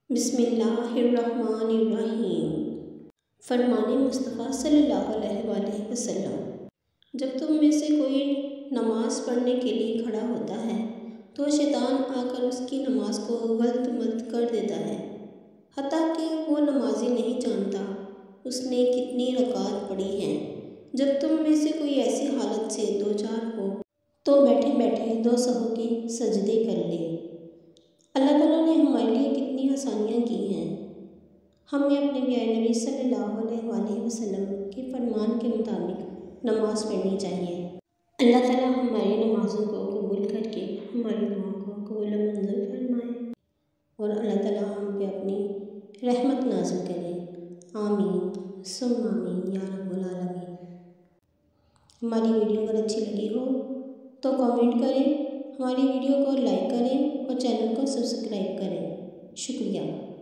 बिस्मिल्लाहिर्रहमानिर्रहीम। फरमाने मुस्तफ़ा सल्लल्लाहु अलैहि वसल्लम, जब तुम में से कोई नमाज़ पढ़ने के लिए खड़ा होता है तो शैतान आकर उसकी नमाज को गलत मलत कर देता है, हत्ता कि वो नमाजी नहीं जानता उसने कितनी रकात पढ़ी हैं। जब तुम में से कोई ऐसी हालत से दो चार हो तो बैठे बैठे दो सहू के सजदे कर ले। अल्लाह ताला ने हमारे लिए कितनी आसानियाँ की हैं। हमें अपने प्यारे नबी सल्लल्लाहु अलैहि वसल्लम के फरमान के मुताबिक नमाज़ पढ़नी चाहिए। अल्लाह ताला हमारी नमाज़ों को कबूल करके हमारी दुआओं को कबूल मंजूर फरमाए और अल्लाह ताला हम पे अपनी रहमत नाज़िल करे। आमीन सुम्मा आमीन या रब्बुल आलमीन। हमारी वीडियो अगर अच्छी लगी हो तो कमेंट करें, हमारी वीडियो को लाइक करें और चैनल को सब्सक्राइब करें। शुक्रिया।